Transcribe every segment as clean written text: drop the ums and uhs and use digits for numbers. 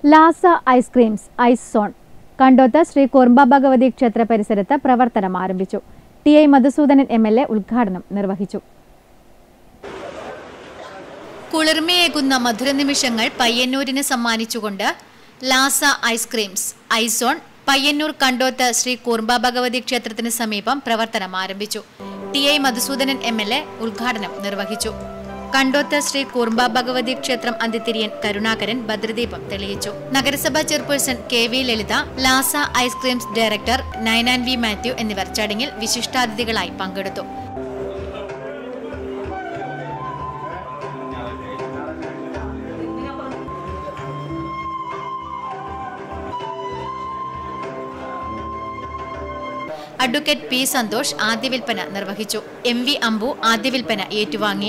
Lhasa ice creams ice zone Kandoth Sree Kurumba Bhagavathi ക്ഷേത്ര പരിസരത്ത് പ്രവർത്തനം ആരംഭിച്ചു. ടി.ഐ. മധുസൂദനൻ എം.എൽ.എ. ഉദ്ഘാടനം നിർവഹിച്ചു. കുളിർമയേകുന്ന മധുര നിമിഷങ്ങൾ പയ്യന്നൂരിന് സമ്മാനിച്ചുകൊണ്ട് Lasa ice creams ice zone Payyannur Kandoth Sree Kurumba Bhagavathi ക്ഷേത്രത്തിന് സമീപം പ്രവർത്തനം ആരംഭിച്ചു. ടി.ഐ. മധുസൂദനൻ എം.എൽ.എ. ഉദ്ഘാടനം നിർവഹിച്ചു. കണ്ടോത്ത് ശ്രീ കുറുമ്പ ഭഗവതി ക്ഷേത്രം അന്തിതിരിയൻ കരുണാകരൻ ഭദ്രദീപം തെളിയിച്ചു. നഗരസഭാ chairperson KV. Lalitha, Lasa ice creams director Nayanan V. Mathew എന്നിവർ ചടങ്ങിൽ വിശിഷ്ടാതിഥികളായി പങ്കെടുത്തു. Advocate P. സന്തോഷ് ആദ്യ വിൽപ്പന നിർവഹിച്ചു. എം. വി. അമ്പു ആദ്യ വിൽപ്പന ഏറ്റുവാങ്ങി.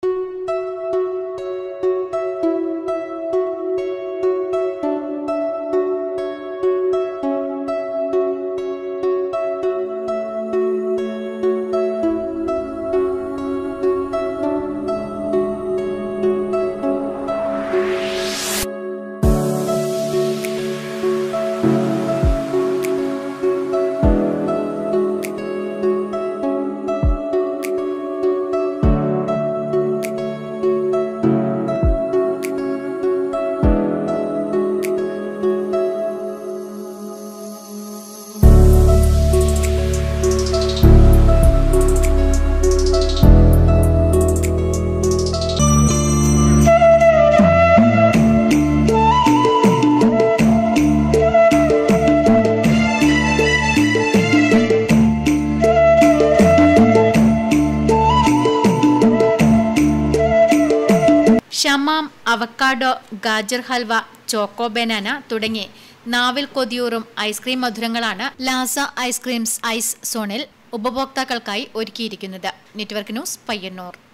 ഷമാം, avocado, gajar halwa, choco banana തുടങ്ങി നാവിൽ കൊതിയൂറും ഐസ്ക്രീം മധുരങ്ങളാണ് ലാസ ഐസ്ക്രീംസ് ഐസ് സോണിൽ ഉപഭോക്താക്കൾക്കായി ഒരുക്കിയിരിക്കുന്നത്. Network news, Payyanur.